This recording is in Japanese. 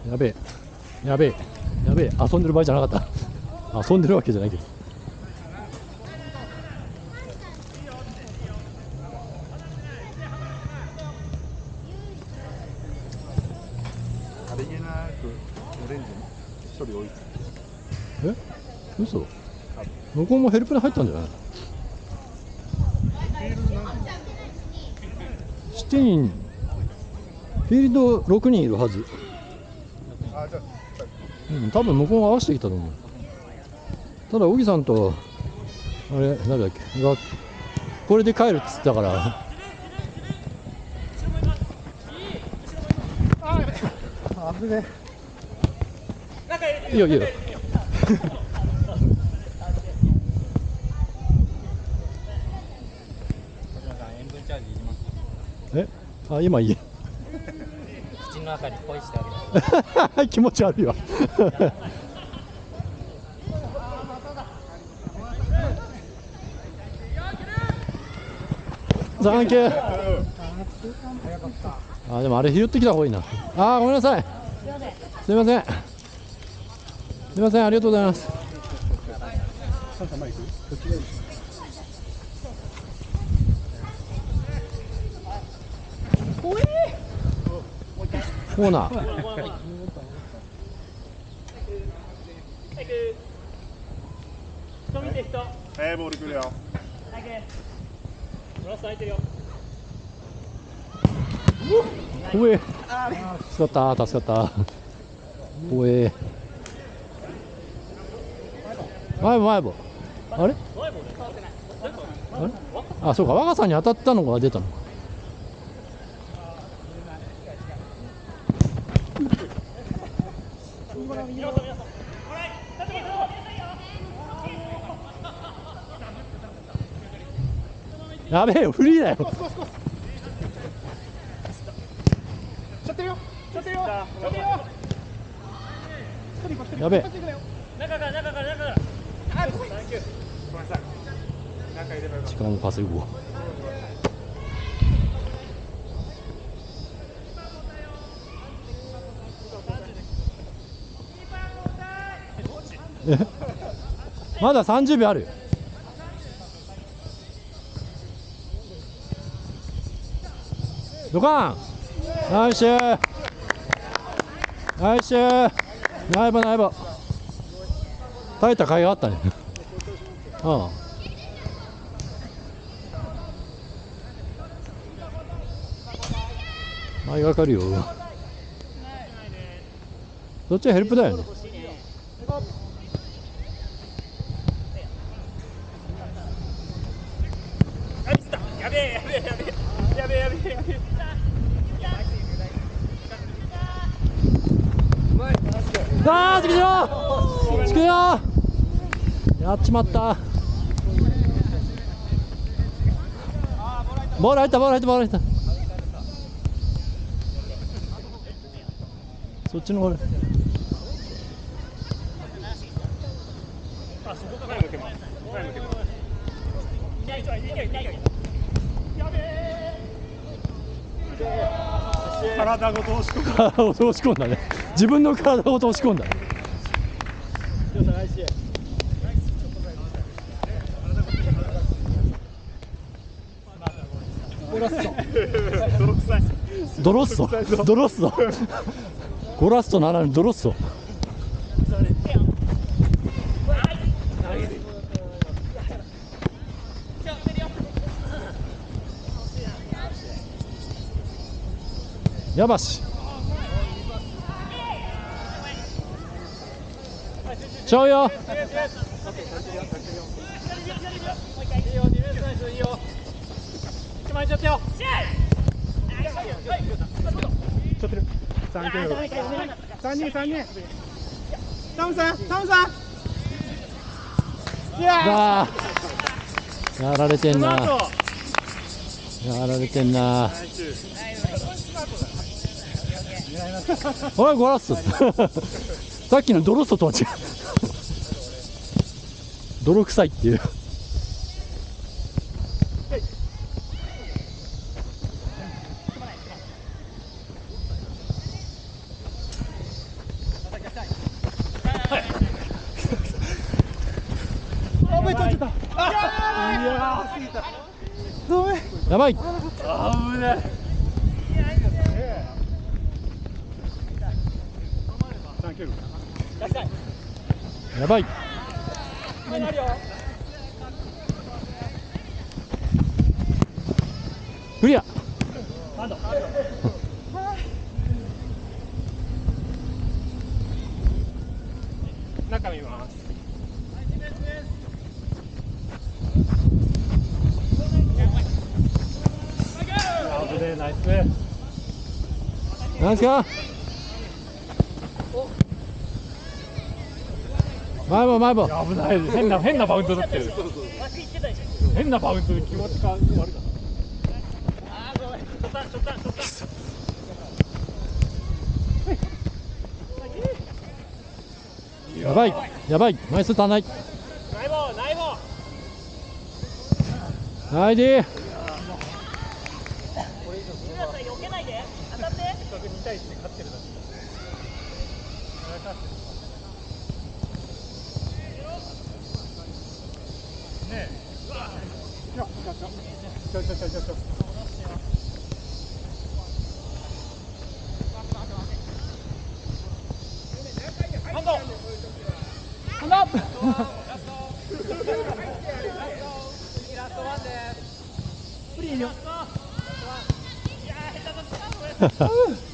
やべえやべえやべえ、遊んでる場合じゃなかった。遊んでるわけじゃないけど。 あれげなくオレンジ処理多い。 え、嘘。向こうもヘルプに入ったんじゃない。7人、フィールド6人いるはず。多分向こうが合わせてきたと思う。ただ、小木さんとあれ誰だっけがこれで帰るっつったから。 危ねいいよいいよ。え、今いい。 口の中にポイしてあげる。 気持ち悪いわ。サンキュー。でもあれ拾ってきた方がいいな。ごめんなさい。すみません。すみません、ありがとうございます。コーナー。 人見て人。 ボール来るよ。 ブラス空いてるよ。 おえ。助かった、助かった。おえ。前棒。あれ？あれ？そうか、若さんに当たったのが出たのか。やべえよ、フリーだよ。やべえ。 中から。 時間を稼ぐわ。まだ30秒あるよ。ドカン。ナイスナイス。ナイバ耐えた甲斐があったね。前がかるよ。そっちはヘルプだよね。 やべえ。 つくよやっちまった。ボール入った。そっちのボール。 体ごと押し込んだ。 体を通し込んだね。自分の体を通し込んだ。ドロッソゴラッソならぬドロッソ。やばしちゃうよ。やられてんな。おいゴラッソ。さっきのドロッソとは違う。泥臭いっていう。 やばい。 あー、危ない。 やばい。クリア。 中見ます。 危ねえ、ナイス。 なんですか。前も前も。 危ない。変なバウンドだってる。変なバウンドで気持ちが悪かった。 やばい。やばい。枚数足んない。ナイディ。 2対1で勝ってるだけ。ねえ。ちょ。 ハンド。 プリンよ。